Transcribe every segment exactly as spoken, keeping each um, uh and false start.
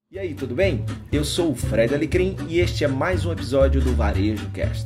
E aí, tudo bem? Eu sou o Fred Alecrim e este é mais um episódio do Varejo Cast.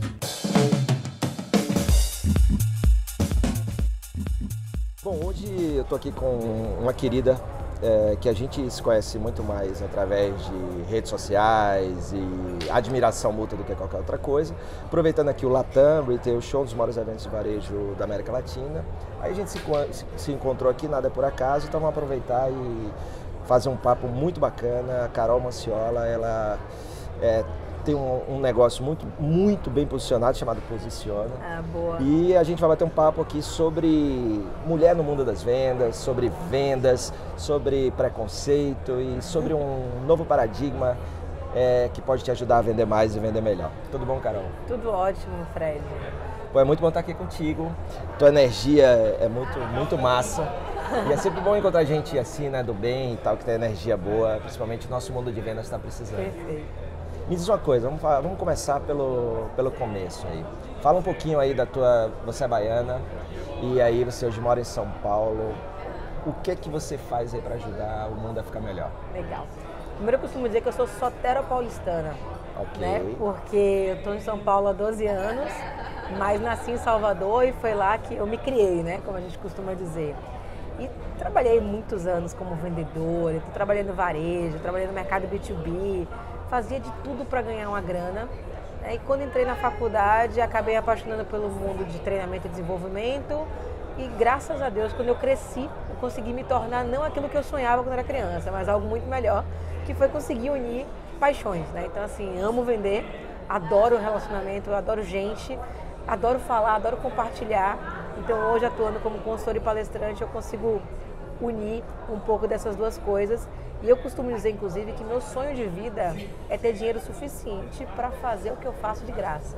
Bom, hoje eu tô aqui com uma querida é, que a gente se conhece muito mais através de redes sociais e admiração mútua do que qualquer outra coisa. Aproveitando aqui o Latam Retail Show, um dos maiores eventos de varejo da América Latina. Aí a gente se, se encontrou aqui, nada por acaso, então vamos aproveitar e fazer um papo muito bacana. A Carol Manciola, ela é, tem um, um negócio muito, muito bem posicionado chamado Posiciona. Ah, boa. E a gente vai bater um papo aqui sobre mulher no mundo das vendas, sobre vendas, sobre preconceito e sobre um novo paradigma é, que pode te ajudar a vender mais e vender melhor. Tudo bom, Carol? Tudo ótimo, Fred. Pô, é muito bom estar aqui contigo. Tua energia é muito, muito massa. E é sempre bom encontrar gente assim, né, do bem e tal, que tem energia boa, principalmente o nosso mundo de vendas está precisando. Perfeito. Me diz uma coisa, vamos, falar, vamos começar pelo, pelo começo aí. Fala um pouquinho aí da tua... Você é baiana e aí você hoje mora em São Paulo. O que é que você faz aí para ajudar o mundo a ficar melhor? Legal. Primeiro eu costumo dizer que eu sou sotero-paulistana, Ok. né? Porque eu estou em São Paulo há doze anos, mas nasci em Salvador e foi lá que eu me criei, né? Como a gente costuma dizer. E trabalhei muitos anos como vendedora, então trabalhei no varejo, trabalhei no mercado B dois B, fazia de tudo para ganhar uma grana. Né? E quando entrei na faculdade, acabei apaixonando pelo mundo de treinamento e desenvolvimento. E graças a Deus, quando eu cresci, eu consegui me tornar não aquilo que eu sonhava quando era criança, mas algo muito melhor, que foi conseguir unir paixões. Né? Então, assim, amo vender, adoro relacionamento, adoro gente, adoro falar, adoro compartilhar. Então, hoje, atuando como consultor e palestrante, eu consigo unir um pouco dessas duas coisas. E eu costumo dizer, inclusive, que meu sonho de vida é ter dinheiro suficiente para fazer o que eu faço de graça.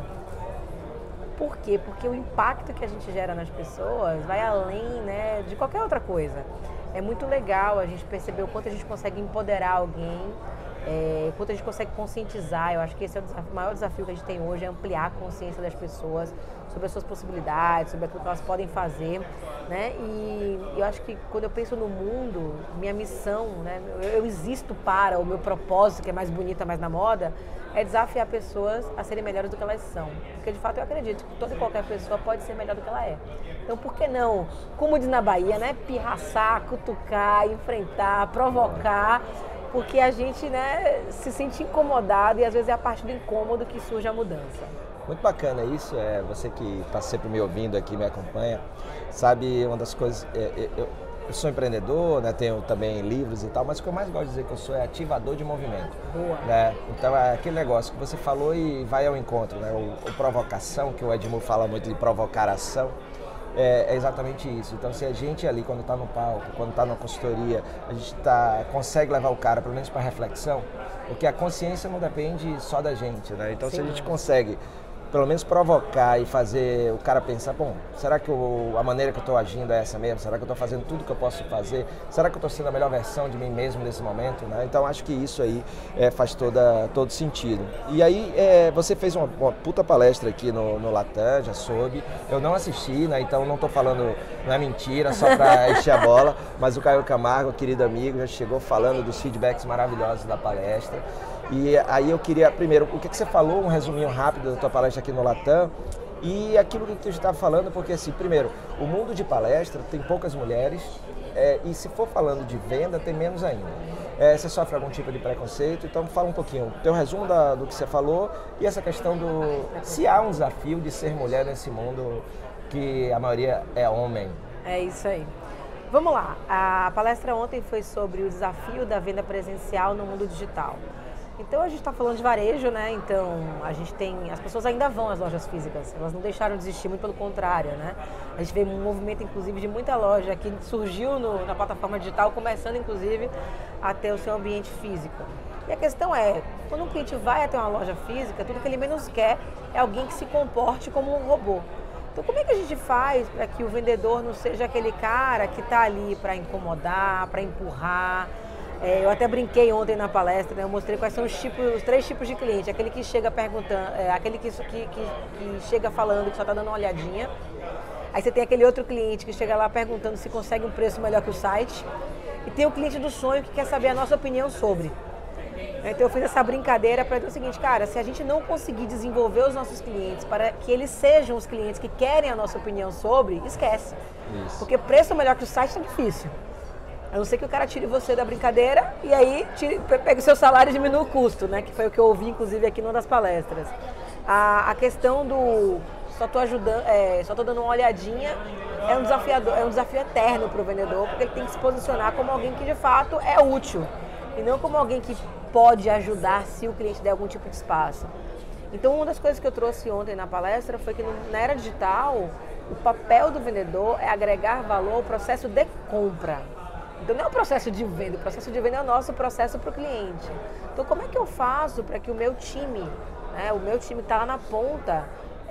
Por quê? Porque o impacto que a gente gera nas pessoas vai além, né, de qualquer outra coisa. É muito legal a gente perceber o quanto a gente consegue empoderar alguém, é, o quanto a gente consegue conscientizar. Eu acho que esse é o, desafio, o maior desafio que a gente tem hoje, é ampliar a consciência das pessoas sobre as suas possibilidades, sobre aquilo que elas podem fazer, né? E eu acho que quando eu penso no mundo, minha missão, né, eu, eu existo para, o meu propósito, que é mais bonita, mais na moda, é desafiar pessoas a serem melhores do que elas são. Porque de fato eu acredito que toda e qualquer pessoa pode ser melhor do que ela é. Então por que não, como diz na Bahia, né, pirraçar, cutucar, enfrentar, provocar, porque a gente, né, se sente incomodado e às vezes é a partir do incômodo que surge a mudança. Muito bacana isso, é, você que está sempre me ouvindo aqui, me acompanha, sabe, uma das coisas, é, eu, eu sou empreendedor, né, tenho também livros e tal, mas o que eu mais gosto de dizer que eu sou é ativador de movimento. Boa. Né? Então é aquele negócio que você falou e vai ao encontro, né, o, o provocação, que o Edmund fala muito de provocar ação, é, é exatamente isso. Então se a gente ali, quando está no palco, quando está na consultoria, a gente tá, consegue levar o cara, pelo menos para reflexão, porque a consciência não depende só da gente, né? Então Sim. se a gente consegue pelo menos provocar e fazer o cara pensar, bom, será que eu, a maneira que eu estou agindo é essa mesmo? Será que eu estou fazendo tudo que eu posso fazer? Será que eu estou sendo a melhor versão de mim mesmo nesse momento? Né? Então acho que isso aí é, faz toda, todo sentido. E aí é, você fez uma, uma puta palestra aqui no, no Latam, já soube. Eu não assisti, né? Então não estou falando, não é mentira, só para encher a bola, mas o Caio Camargo, querido amigo, já chegou falando dos feedbacks maravilhosos da palestra. E aí eu queria, primeiro, o que, que você falou, um resuminho rápido da tua palestra aqui no Latam e aquilo que tu estava falando, porque assim, primeiro, o mundo de palestra tem poucas mulheres é, e se for falando de venda, tem menos ainda. É, você sofre algum tipo de preconceito, então fala um pouquinho, teu resumo da, do que você falou e essa questão do, se há um desafio de ser mulher nesse mundo que a maioria é homem. É isso aí. Vamos lá, a palestra ontem foi sobre o desafio da venda presencial no mundo digital. Então a gente está falando de varejo, né? Então a gente tem, as pessoas ainda vão às lojas físicas, elas não deixaram de existir, muito pelo contrário, né? A gente vê um movimento, inclusive, de muita loja que surgiu no, na plataforma digital, começando, inclusive, a ter o seu ambiente físico. E a questão é, quando um cliente vai até uma loja física, tudo que ele menos quer é alguém que se comporte como um robô. Então como é que a gente faz para que o vendedor não seja aquele cara que está ali para incomodar, para empurrar? É, eu até brinquei ontem na palestra, né? Eu mostrei quais são os, tipos, os três tipos de cliente. Aquele que chega perguntando, é, aquele que, que, que, que chega falando, que só está dando uma olhadinha. Aí você tem aquele outro cliente que chega lá perguntando se consegue um preço melhor que o site. E tem o cliente do sonho que quer saber a nossa opinião sobre. Então eu fiz essa brincadeira para dizer o seguinte, cara, se a gente não conseguir desenvolver os nossos clientes para que eles sejam os clientes que querem a nossa opinião sobre, esquece. Isso. Porque preço melhor que o site é difícil. A não ser que o cara tire você da brincadeira e aí tire, pega o seu salário e diminua o custo, né? Que foi o que eu ouvi, inclusive, aqui numa das palestras. A, a questão do só tô ajudando, é, só tô dando uma olhadinha, é um desafiador, é um desafio eterno para o vendedor, porque ele tem que se posicionar como alguém que de fato é útil e não como alguém que pode ajudar se o cliente der algum tipo de espaço. Então, uma das coisas que eu trouxe ontem na palestra foi que no, na era digital, o papel do vendedor é agregar valor ao processo de compra. Então, não é o processo de venda, o processo de venda é o nosso processo para o cliente. Então, como é que eu faço para que o meu time, né, o meu time está lá na ponta,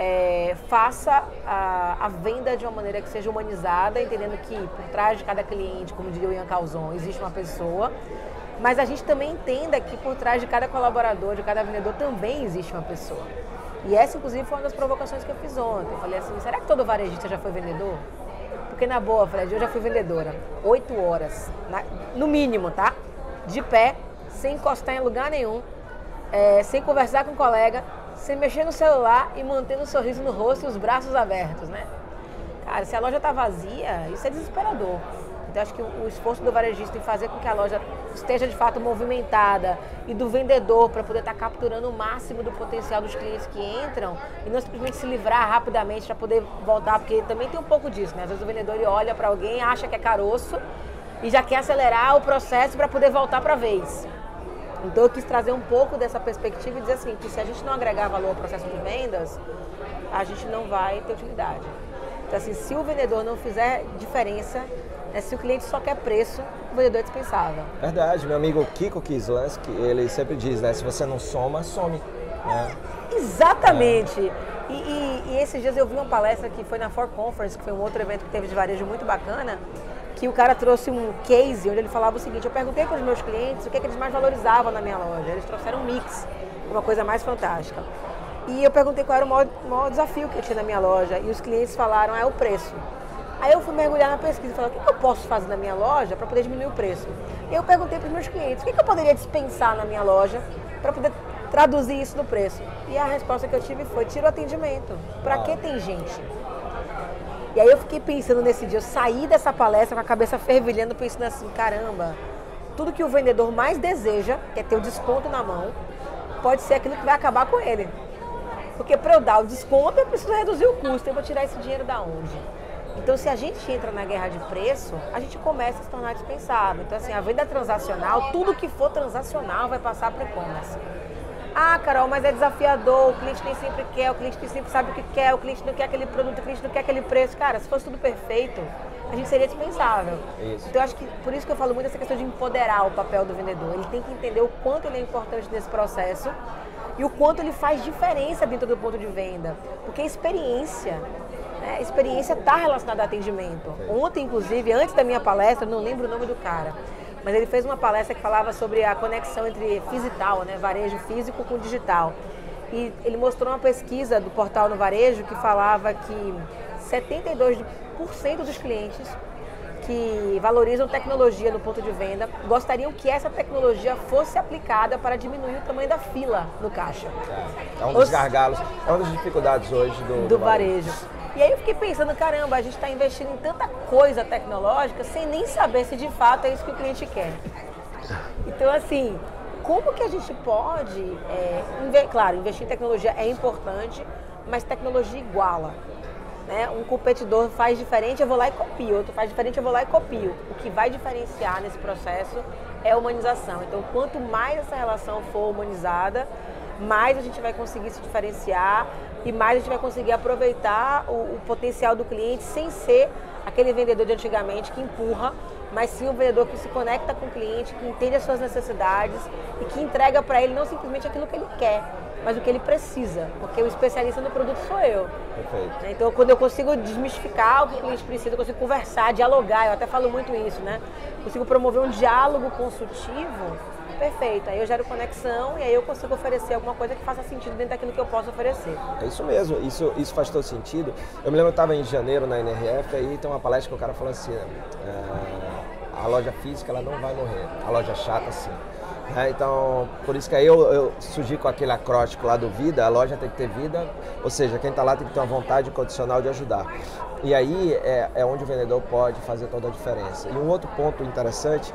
é, faça a, a venda de uma maneira que seja humanizada, entendendo que por trás de cada cliente, como diria o Ian Calzon, existe uma pessoa, mas a gente também entenda que por trás de cada colaborador, de cada vendedor, também existe uma pessoa. E essa, inclusive, foi uma das provocações que eu fiz ontem. Eu falei assim, será que todo varejista já foi vendedor? Porque na boa, Fred, eu já fui vendedora, oito horas, na, no mínimo, tá? De pé, sem encostar em lugar nenhum, é, sem conversar com o colega, sem mexer no celular e mantendo um sorriso no rosto e os braços abertos, né? Cara, se a loja tá vazia, isso é desesperador. Então, acho que o esforço do varejista em fazer com que a loja esteja de fato movimentada e do vendedor para poder estar capturando o máximo do potencial dos clientes que entram e não simplesmente se livrar rapidamente para poder voltar, porque também tem um pouco disso, né? Às vezes o vendedor ele olha para alguém, acha que é caroço e já quer acelerar o processo para poder voltar para a vez. Então eu quis trazer um pouco dessa perspectiva e dizer assim, que se a gente não agregar valor ao processo de vendas, a gente não vai ter utilidade. Então assim, se o vendedor não fizer diferença, né, se o cliente só quer preço, o vendedor é dispensável. Verdade, meu amigo Kiko Kislansky, ele sempre diz, né, se você não soma, some. Né? Exatamente. É. E, e, e esses dias eu vi uma palestra que foi na For Conference, que foi um outro evento que teve de varejo muito bacana, que o cara trouxe um case onde ele falava o seguinte, eu perguntei para os meus clientes o que, é que eles mais valorizavam na minha loja. Eles trouxeram um mix, uma coisa mais fantástica. E eu perguntei qual era o maior, maior desafio que eu tinha na minha loja e os clientes falaram, ah, é o preço. Aí eu fui mergulhar na pesquisa e falei, o que eu posso fazer na minha loja para poder diminuir o preço? E eu perguntei para os meus clientes, o que eu poderia dispensar na minha loja para poder traduzir isso no preço? E a resposta que eu tive foi, tira o atendimento. Para que tem gente? E aí eu fiquei pensando nesse dia, eu saí dessa palestra com a cabeça fervilhando, pensando assim, caramba, tudo que o vendedor mais deseja, que é ter o desconto na mão, pode ser aquilo que vai acabar com ele. Porque para eu dar o desconto, eu preciso reduzir o custo, eu vou tirar esse dinheiro da onde? Então, se a gente entra na guerra de preço, a gente começa a se tornar dispensável. Então, assim, a venda transacional, tudo que for transacional vai passar para o e-commerce. Ah, Carol, mas é desafiador, o cliente nem sempre quer, o cliente nem sempre sabe o que quer, o cliente não quer aquele produto, o cliente não quer aquele preço. Cara, se fosse tudo perfeito, a gente seria dispensável. Isso. Então, eu acho que por isso que eu falo muito dessa questão de empoderar o papel do vendedor. Ele tem que entender o quanto ele é importante nesse processo e o quanto ele faz diferença dentro do ponto de venda. Porque a experiência... A experiência está relacionada ao atendimento. Ontem, inclusive, antes da minha palestra, não lembro o nome do cara, mas ele fez uma palestra que falava sobre a conexão entre digital, né, varejo físico com digital. E ele mostrou uma pesquisa do portal No Varejo que falava que setenta e dois por cento dos clientes que valorizam tecnologia no ponto de venda gostariam que essa tecnologia fosse aplicada para diminuir o tamanho da fila no caixa. É um dos gargalos, é uma das dificuldades hoje do, do, do varejo. varejo. E aí eu fiquei pensando, caramba, a gente está investindo em tanta coisa tecnológica sem nem saber se de fato é isso que o cliente quer. Então, assim, como que a gente pode, é, inve- claro, investir em tecnologia é importante, mas tecnologia iguala. Né? Um competidor faz diferente, eu vou lá e copio, outro faz diferente, eu vou lá e copio. O que vai diferenciar nesse processo é a humanização. Então, quanto mais essa relação for humanizada, mais a gente vai conseguir se diferenciar e mais a gente vai conseguir aproveitar o, o potencial do cliente sem ser aquele vendedor de antigamente que empurra, mas sim um vendedor que se conecta com o cliente, que entende as suas necessidades e que entrega para ele não simplesmente aquilo que ele quer, mas o que ele precisa, porque o especialista no produto sou eu. Perfeito. Então, quando eu consigo desmistificar o que o cliente precisa, eu consigo conversar, dialogar, eu até falo muito isso, né? Consigo promover um diálogo consultivo, perfeito. Aí eu gero conexão e aí eu consigo oferecer alguma coisa que faça sentido dentro daquilo que eu posso oferecer. É isso mesmo, isso, isso faz todo sentido. Eu me lembro que eu estava em janeiro na N R F, aí tem uma palestra que o cara falou assim, é, a loja física ela não vai morrer, a loja chata sim. É, então, por isso que aí eu, eu surgi com aquele acróstico lá do vida, a loja tem que ter vida, ou seja, quem está lá tem que ter uma vontade incondicional de ajudar. E aí é, é onde o vendedor pode fazer toda a diferença. E um outro ponto interessante,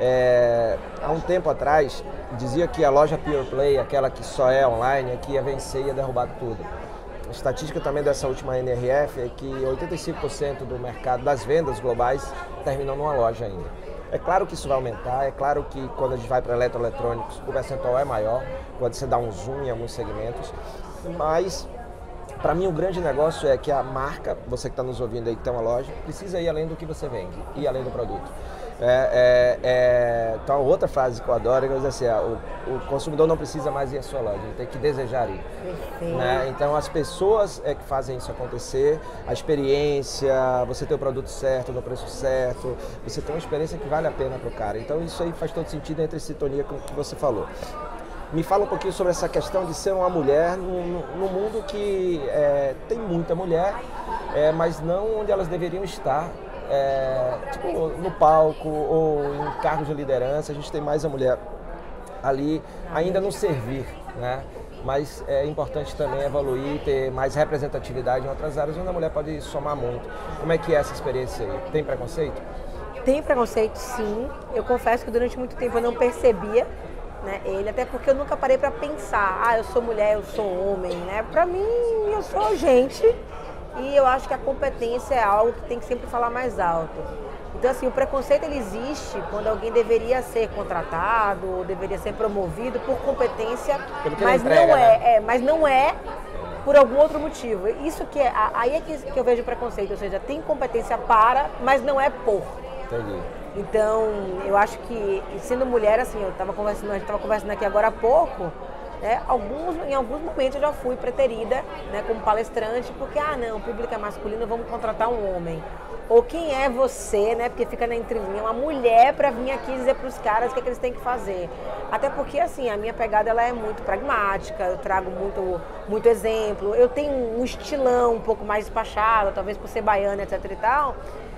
é, há um tempo atrás, dizia que a loja Pure Play, aquela que só é online, é que ia vencer e ia derrubar tudo. A estatística também dessa última N R F é que oitenta e cinco por cento do mercado das vendas globais terminam numa loja ainda. É claro que isso vai aumentar, é claro que quando a gente vai para eletroeletrônicos o percentual é maior, quando você dá um zoom em alguns segmentos, mas para mim o grande negócio é que a marca, você que está nos ouvindo aí que tem uma loja, precisa ir além do que você vende, ir além do produto. É, é, é, então outra frase que eu adoro é que assim, é, o, o consumidor não precisa mais ir à sua loja, ele tem que desejar ir. Né? Então as pessoas é que fazem isso acontecer, a experiência, você ter o produto certo, no preço certo, você tem uma experiência que vale a pena para o cara. Então isso aí faz todo sentido, entre sintonia com o que você falou. Me fala um pouquinho sobre essa questão de ser uma mulher num, num mundo que é, tem muita mulher, é, mas não onde elas deveriam estar. É, tipo, no palco ou em cargos de liderança, a gente tem mais a mulher ali ainda no servir, né? Mas é importante também evoluir, ter mais representatividade em outras áreas onde a mulher pode somar muito. Como é que é essa experiência aí? Tem preconceito? Tem preconceito, sim. Eu confesso que durante muito tempo eu não percebia, né, ele, até porque eu nunca parei para pensar, ah, eu sou mulher, eu sou homem, né? Para mim, eu sou gente. E eu acho que a competência é algo que tem que sempre falar mais alto. Então, assim, o preconceito ele existe quando alguém deveria ser contratado ou deveria ser promovido por competência, mas entrega, não é, né? é, mas não é por algum outro motivo. Isso que é, aí é que, que eu vejo o preconceito, ou seja, tem competência para, mas não é por. Entendi. Então, eu acho que, sendo mulher, assim, eu estava conversando, a gente estava conversando aqui agora há pouco. É, alguns, em alguns momentos eu já fui preterida, né, como palestrante, porque, ah não, o público é masculino, vamos contratar um homem. Ou quem é você, né, porque fica na entrelinha, uma mulher para vir aqui dizer para os caras o que, é que eles têm que fazer. Até porque, assim, a minha pegada ela é muito pragmática, eu trago muito, muito exemplo, eu tenho um estilão um pouco mais despachado, talvez por ser baiana, etc e tal,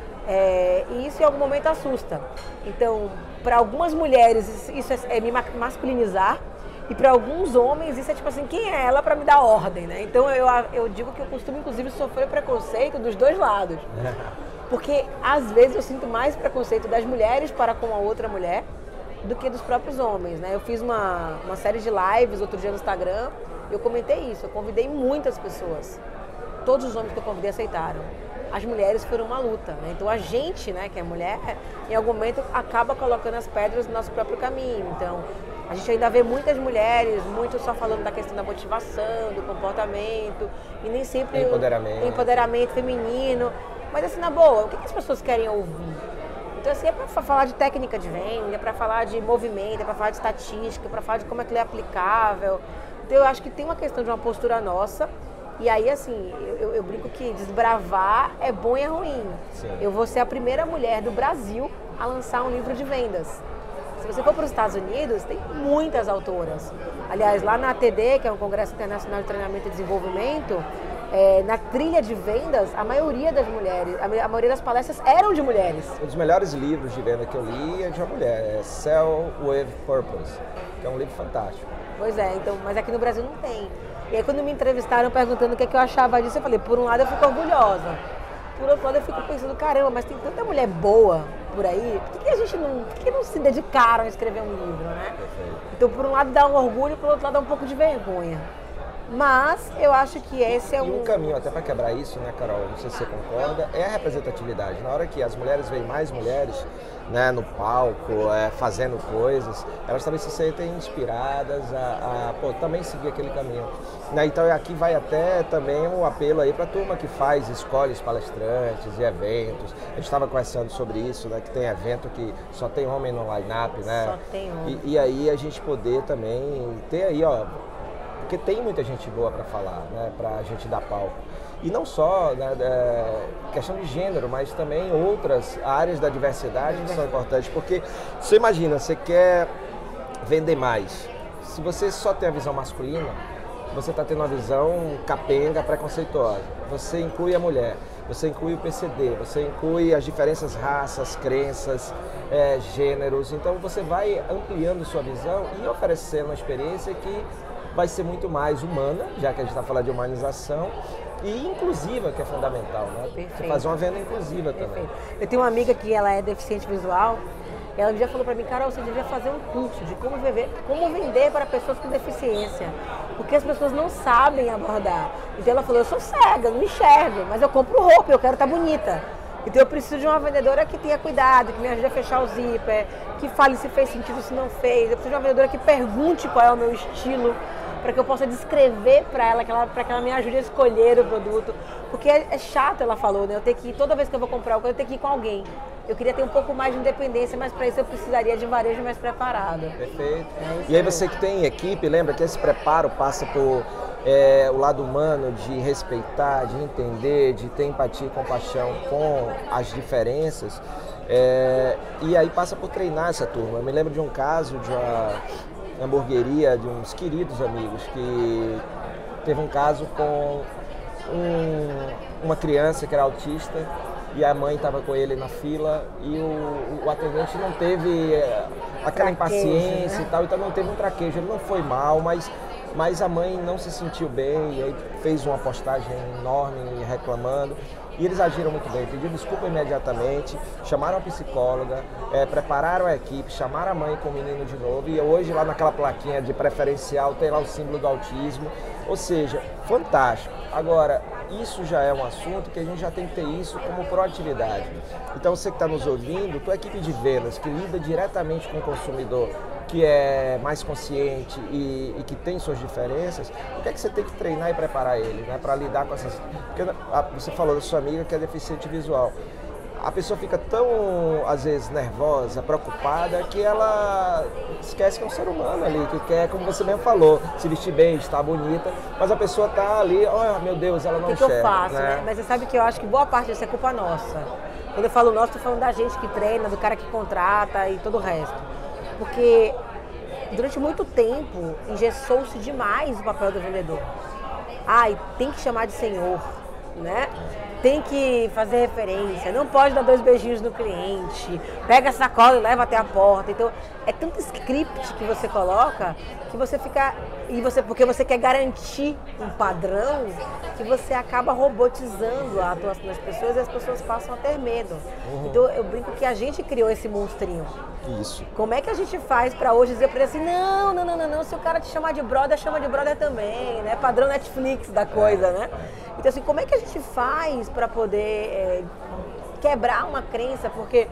é, e isso em algum momento assusta. Então, para algumas mulheres isso é, é me masculinizar, e para alguns homens isso é tipo assim, quem é ela para me dar ordem, né? Então eu, eu digo que eu costumo inclusive sofrer preconceito dos dois lados. Porque às vezes eu sinto mais preconceito das mulheres para com a outra mulher do que dos próprios homens, né? Eu fiz uma, uma série de lives outro dia no Instagram, eu comentei isso, eu convidei muitas pessoas. Todos os homens que eu convidei aceitaram. As mulheres foram uma luta, né? Então a gente, né, que é mulher, em algum momento acaba colocando as pedras no nosso próprio caminho. Então a gente ainda vê muitas mulheres, muito só falando da questão da motivação, do comportamento, e nem sempre empoderamento, o empoderamento feminino. Mas assim, na boa, o que as pessoas querem ouvir? Então assim, é para falar de técnica de venda, é para falar de movimento, é para falar de estatística, é para falar de como é que ele é aplicável. Então eu acho que tem uma questão de uma postura nossa. E aí, assim, eu, eu brinco que desbravar é bom e é ruim. Sim. Eu vou ser a primeira mulher do Brasil a lançar um livro de vendas. Se você for para os Estados Unidos, tem muitas autoras. Aliás, lá na A T D, que é um Congresso Internacional de Treinamento e Desenvolvimento, é, na trilha de vendas, a maioria das mulheres, a, a maioria das palestras eram de mulheres. Um dos melhores livros de venda que eu li é de uma mulher, é Sell with Purpose, que é um livro fantástico. Pois é, então, mas aqui no Brasil não tem. E aí quando me entrevistaram perguntando o que, é que eu achava disso, eu falei, por um lado eu fico orgulhosa, por outro lado eu fico pensando, caramba, mas tem tanta mulher boa por aí, por que, que a gente não, por que, que não se dedicaram a escrever um livro, né? Perfeito. Então por um lado dá um orgulho, por outro lado dá um pouco de vergonha. Mas eu acho que esse é um... E um caminho até para quebrar isso, né, Carol, não sei se você concorda, é a representatividade. Na hora que as mulheres veem mais mulheres, né, no palco, é, fazendo coisas, elas também se sentem inspiradas a, a pô, também seguir aquele caminho. Né, então aqui vai até também um apelo aí para a turma que faz, escolhe os palestrantes e eventos. A gente estava conversando sobre isso, né, que tem evento que só tem homem no line-up, né? Só tem homem. E, e aí a gente poder também ter aí, ó, porque tem muita gente boa para falar, né, para a gente dar palco. E não só né, é, questão de gênero, mas também outras áreas da diversidade que são importantes. Porque você imagina, você quer vender mais. Se você só tem a visão masculina, você está tendo uma visão capenga, preconceituosa. Você inclui a mulher, você inclui o P C D, você inclui as diferenças raças, crenças, é, gêneros. Então você vai ampliando sua visão e oferecendo uma experiência que vai ser muito mais humana, já que a gente está falando de humanização, e inclusiva, que é fundamental, né? Perfeito. Você fazer uma venda inclusiva Perfeito. também. Eu tenho uma amiga que ela é deficiente visual, ela já falou para mim, Carol, você devia fazer um curso de como vender, como vender para pessoas com deficiência, porque as pessoas não sabem abordar. Então ela falou, eu sou cega, não enxergo, mas eu compro roupa, eu quero estar bonita. Então eu preciso de uma vendedora que tenha cuidado, que me ajude a fechar o zíper, que fale se fez sentido, se não fez. Eu preciso de uma vendedora que pergunte qual é o meu estilo, para que eu possa descrever para ela, para que ela me ajude a escolher o produto. Porque é, é chato, ela falou, né? Eu tenho que ir, toda vez que eu vou comprar algo, eu tenho que ir com alguém. Eu queria ter um pouco mais de independência, mas para isso eu precisaria de varejo mais preparado. Perfeito. É e aí você que tem equipe, lembra que esse preparo passa por é, o lado humano de respeitar, de entender, de ter empatia e compaixão com as diferenças. É, e aí passa por treinar essa turma. Eu me lembro de um caso de uma hamburgueria de uns queridos amigos que teve um caso com um, uma criança que era autista e a mãe estava com ele na fila e o, o atendente não teve aquela Traquejo, impaciência, né? E tal, então não teve um traquejo, ele não foi mal, mas, mas a mãe não se sentiu bem e aí fez uma postagem enorme reclamando. E eles agiram muito bem, pediram desculpa imediatamente, chamaram a psicóloga, é, prepararam a equipe, chamaram a mãe com o menino de novo e hoje lá naquela plaquinha de preferencial tem lá o símbolo do autismo, ou seja, fantástico. Agora, isso já é um assunto que a gente já tem que ter isso como proatividade. Então você que está nos ouvindo, tua equipe de vendas que lida diretamente com o consumidor, que é mais consciente e, e que tem suas diferenças, o que é que você tem que treinar e preparar ele, né, para lidar com essas... Porque a, você falou da sua amiga que é deficiente visual. A pessoa fica tão, às vezes, nervosa, preocupada, que ela esquece que é um ser humano ali, que quer, como você mesmo falou, se vestir bem, estar bonita, mas a pessoa está ali, oh meu Deus, ela não enxerga. O que, que eu faço, né? né? Mas você sabe que eu acho que boa parte disso é culpa nossa. Quando eu falo nossa, estou falando da gente que treina, do cara que contrata e todo o resto. Porque durante muito tempo engessou-se demais o papel do vendedor. Ai, tem que chamar de senhor, né? Tem que fazer referência, não pode dar dois beijinhos no cliente, pega a sacola e leva até a porta. Então, é tanto script que você coloca que você fica... E você, porque você quer garantir um padrão que você acaba robotizando a atuação das pessoas e as pessoas passam a ter medo. Uhum. Então, eu brinco que a gente criou esse monstrinho. Isso. Como é que a gente faz pra hoje dizer pra ele assim, não, não, não, não, não, se o cara te chamar de brother, chama de brother também, né? Padrão Netflix da coisa, é. né? Então assim, como é que a gente faz pra poder é, quebrar uma crença? Porque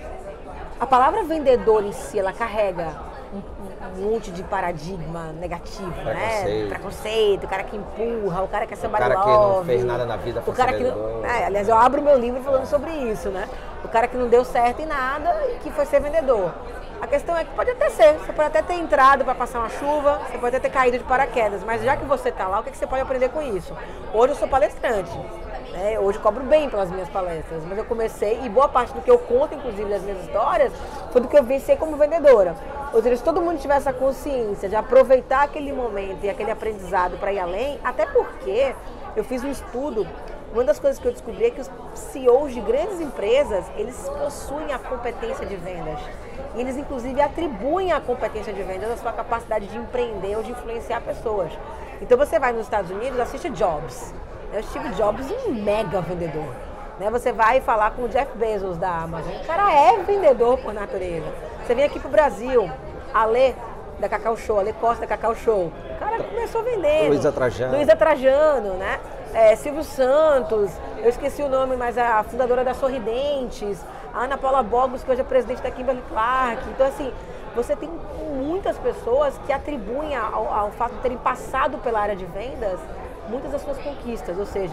a palavra vendedor em si, ela carrega um, um monte de paradigma negativo, Preconceito. né? Preconceito, o cara que empurra, o cara que é somebody O cara que love, não fez nada na vida, o cara que não, é, aliás, eu abro meu livro falando sobre isso, né? O cara que não deu certo em nada e que foi ser vendedor. A questão é que pode até ser, você pode até ter entrado para passar uma chuva, você pode até ter caído de paraquedas, mas já que você está lá, o que, que você pode aprender com isso? Hoje eu sou palestrante, né? Hoje eu cobro bem pelas minhas palestras, mas eu comecei, e boa parte do que eu conto, inclusive, das minhas histórias, foi do que eu venci como vendedora. Ou seja, se todo mundo tiver essa consciência de aproveitar aquele momento e aquele aprendizado para ir além, até porque eu fiz um estudo. Uma das coisas que eu descobri é que os C E Os de grandes empresas, eles possuem a competência de vendas. E eles, inclusive, atribuem a competência de vendas à sua capacidade de empreender ou de influenciar pessoas. Então, você vai nos Estados Unidos, assiste Jobs. O Steve Jobs é um mega vendedor. Né? Você vai falar com o Jeff Bezos da Amazon. O cara é vendedor por natureza. Você vem aqui pro Brasil, a Lê da Cacau Show, a Lê Costa da Cacau Show. O cara começou vendendo. Luísa Trajano. Luísa Trajano, né? É, Silvio Santos, eu esqueci o nome, mas a fundadora da Sorridentes, a Ana Paula Bogos, que hoje é presidente da Kimberly Clark. Então, assim, você tem muitas pessoas que atribuem ao, ao fato de terem passado pela área de vendas muitas das suas conquistas. Ou seja,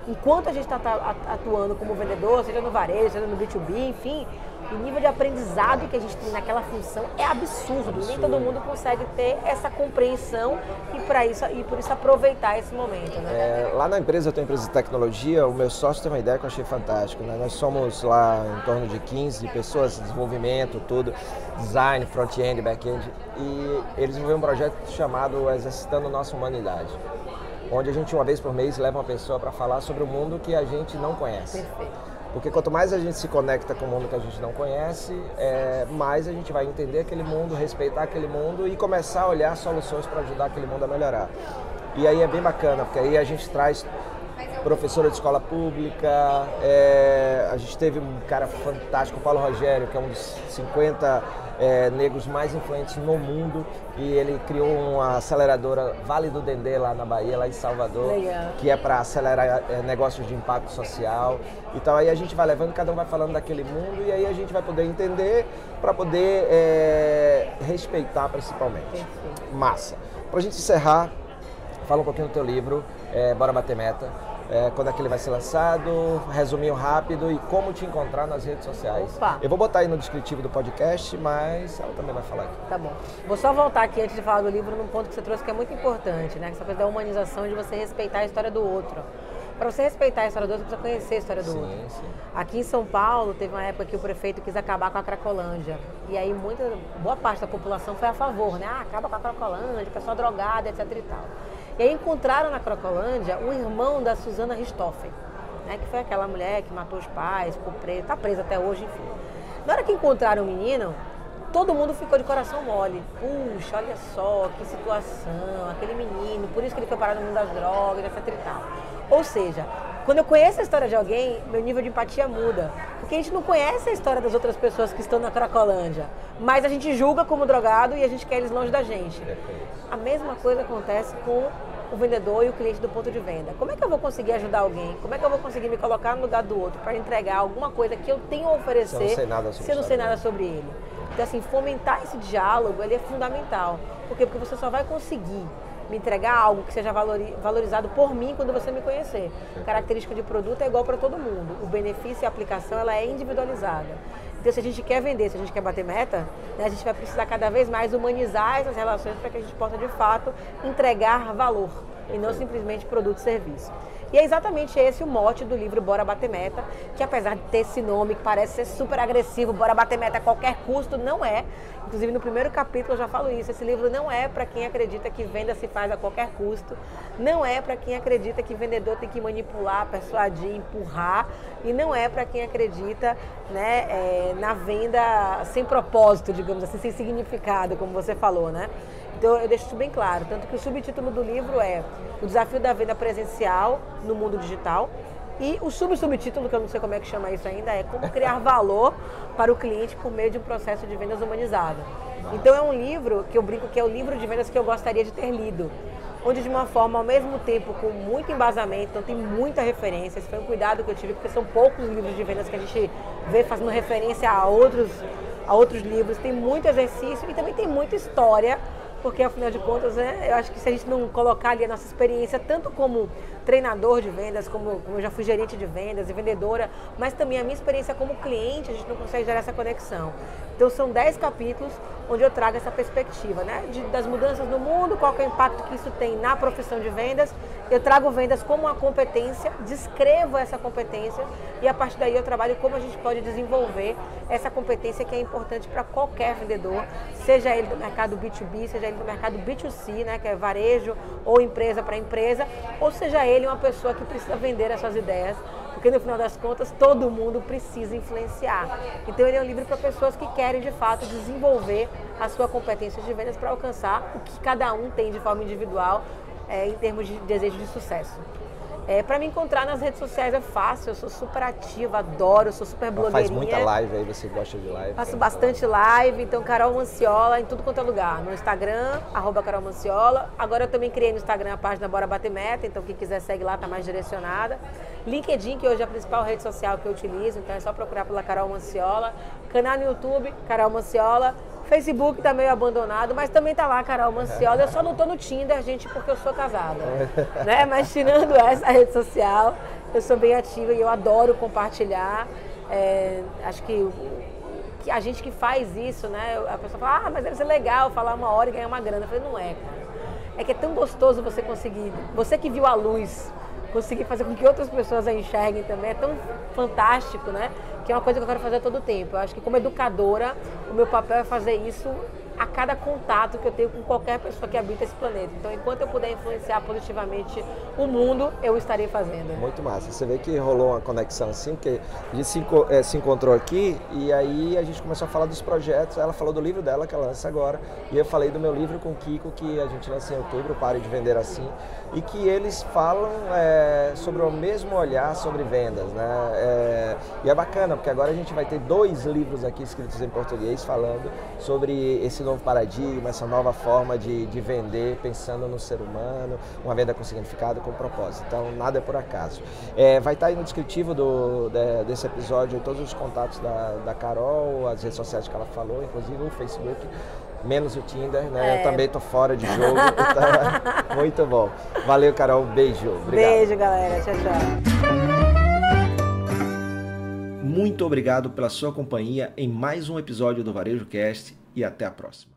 enquanto a gente está atuando como vendedor, seja no varejo, seja no B dois B, enfim, o nível de aprendizado que a gente tem naquela função é absurdo. absurdo. Nem todo mundo consegue ter essa compreensão e, pra isso, e por isso aproveitar esse momento. Né? É, lá na empresa, eu tenho empresa de tecnologia, o meu sócio tem uma ideia que eu achei fantástico. Né? Nós somos lá em torno de quinze pessoas, desenvolvimento, tudo, design, front-end, back-end, e eles desenvolveram um projeto chamado Exercitando Nossa Humanidade, onde a gente uma vez por mês leva uma pessoa para falar sobre o mundo que a gente não conhece. Perfeito. Porque quanto mais a gente se conecta com o mundo que a gente não conhece, é, mais a gente vai entender aquele mundo, respeitar aquele mundo e começar a olhar soluções para ajudar aquele mundo a melhorar. E aí é bem bacana, porque aí a gente traz professora de escola pública, é, a gente teve um cara fantástico, o Paulo Rogério, que é um dos cinquenta é, negros mais influentes no mundo, e ele criou uma aceleradora Vale do Dendê lá na Bahia, lá em Salvador, Legal. Que é para acelerar é, negócios de impacto social. Então aí a gente vai levando, cada um vai falando daquele mundo, e aí a gente vai poder entender para poder é, respeitar principalmente. Perfeito. Massa. Para a gente encerrar, fala um pouquinho do teu livro, é, Bora Bater Meta. É, quando é que ele vai ser lançado, resuminho rápido e como te encontrar nas redes sociais. Opa. Eu vou botar aí no descritivo do podcast, mas ela também vai falar aqui. Tá bom. Vou só voltar aqui antes de falar do livro num ponto que você trouxe que é muito importante, né? Essa coisa da humanização, de você respeitar a história do outro. Para você respeitar a história do outro, você precisa conhecer a história do sim, outro. Sim. Aqui em São Paulo, teve uma época que o prefeito quis acabar com a Cracolândia. E aí, muita, boa parte da população foi a favor, né? Ah, acaba com a Cracolândia, pessoa drogada, etc e tal. E aí encontraram na Cracolândia o irmão da Suzana Richthofen, né? Que foi aquela mulher que matou os pais, ficou presa, está presa até hoje, enfim. Na hora que encontraram o menino, todo mundo ficou de coração mole. Puxa, olha só, que situação, aquele menino, por isso que ele foi parar no mundo das drogas, etc e tal. Ou seja, quando eu conheço a história de alguém, meu nível de empatia muda. Porque a gente não conhece a história das outras pessoas que estão na Cracolândia, mas a gente julga como drogado e a gente quer eles longe da gente. A mesma coisa acontece com o vendedor e o cliente do ponto de venda. Como é que eu vou conseguir ajudar alguém? Como é que eu vou conseguir me colocar no lugar do outro para entregar alguma coisa que eu tenho a oferecer se eu não sei nada sobre, se eu não sei nada sobre ele? Então, assim, fomentar esse diálogo, ele é fundamental. Por quê? Porque você só vai conseguir me entregar algo que seja valorizado por mim quando você me conhecer. Característica de produto é igual para todo mundo. O benefício e a aplicação, ela é individualizada. Então, se a gente quer vender, se a gente quer bater meta, né, a gente vai precisar cada vez mais humanizar essas relações para que a gente possa, de fato, entregar valor e não simplesmente produto e serviço. E é exatamente esse o mote do livro Bora Bater Meta, que apesar de ter esse nome que parece ser super agressivo, bora bater meta a qualquer custo, não é. Inclusive no primeiro capítulo eu já falo isso, esse livro não é para quem acredita que venda se faz a qualquer custo, não é para quem acredita que vendedor tem que manipular, persuadir, empurrar, e não é para quem acredita, né, é, na venda sem propósito, digamos assim, sem significado, como você falou, né? Então eu deixo isso bem claro, tanto que o subtítulo do livro é O Desafio da Venda Presencial no Mundo Digital, e o sub-subtítulo, que eu não sei como é que chama isso ainda, é Como Criar Valor para o Cliente por meio de um processo de vendas humanizado. Então é um livro que eu brinco que é o livro de vendas que eu gostaria de ter lido, onde de uma forma, ao mesmo tempo, com muito embasamento, então tem muita referência, esse foi um cuidado que eu tive, porque são poucos livros de vendas que a gente vê fazendo referência a outros, a outros livros, tem muito exercício e também tem muita história, porque afinal de contas, né, eu acho que se a gente não colocar ali a nossa experiência, tanto como treinador de vendas, como, como eu já fui gerente de vendas e vendedora, mas também a minha experiência como cliente, a gente não consegue gerar essa conexão. Então são dez capítulos onde eu trago essa perspectiva, né, de, das mudanças no mundo, qual que é o impacto que isso tem na profissão de vendas. Eu trago vendas como uma competência, descrevo essa competência e a partir daí eu trabalho como a gente pode desenvolver essa competência que é importante para qualquer vendedor, seja ele do mercado B dois B, seja ele do mercado B dois C, né, que é varejo ou empresa para empresa, ou seja ele uma pessoa que precisa vender as suas ideias, porque no final das contas todo mundo precisa influenciar. Então ele é um livro para pessoas que querem de fato desenvolver a sua competência de vendas para alcançar o que cada um tem de forma individual é, em termos de desejo de sucesso. É, para me encontrar nas redes sociais é fácil, eu sou super ativa, adoro, sou super blogueirinha. Faz muita live aí, você gosta de live? Faço bastante live, então Carol Manciola em tudo quanto é lugar. No Instagram, arroba Carol Manciola. Agora eu também criei no Instagram a página Bora Bater Meta, então quem quiser segue lá, tá mais direcionada. LinkedIn, que hoje é a principal rede social que eu utilizo, então é só procurar pela Carol Manciola. Canal no YouTube, Carol Manciola. Facebook tá meio abandonado, mas também tá lá, Carol Manciola. Eu só não tô no Tinder, gente, porque eu sou casada. né? Mas tirando essa rede social, eu sou bem ativa e eu adoro compartilhar. É, acho que, que a gente que faz isso, né? A pessoa fala, ah, mas deve ser legal falar uma hora e ganhar uma grana. Eu falei, não é, cara. É que é tão gostoso você conseguir, você que viu a luz, conseguir fazer com que outras pessoas a enxerguem também, é tão fantástico, né? Que é uma coisa que eu quero fazer todo o tempo. Eu acho que como educadora, o meu papel é fazer isso a cada contato que eu tenho com qualquer pessoa que habita esse planeta. Então, enquanto eu puder influenciar positivamente o mundo, eu estarei fazendo. Muito massa. Você vê que rolou uma conexão assim, porque a gente se, é, se encontrou aqui e aí a gente começou a falar dos projetos. Ela falou do livro dela, que ela lança agora, e eu falei do meu livro com o Kiko, que a gente lança em outubro, Pare de Vender Assim, e que eles falam é, sobre o mesmo olhar sobre vendas, né? É, e é bacana, porque agora a gente vai ter dois livros aqui escritos em português falando sobre esse novo paradigma, essa nova forma de, de vender, pensando no ser humano, uma venda com significado, com propósito. Então, nada é por acaso. É, vai estar aí no descritivo do, de, desse episódio todos os contatos da, da Carol, as redes sociais que ela falou, inclusive o Facebook, menos o Tinder, né? É. Eu também tô fora de jogo, então muito bom. Valeu, Carol, beijo. Obrigado. Beijo, galera. Tchau, tchau. Muito obrigado pela sua companhia em mais um episódio do Varejo Cast e até a próxima.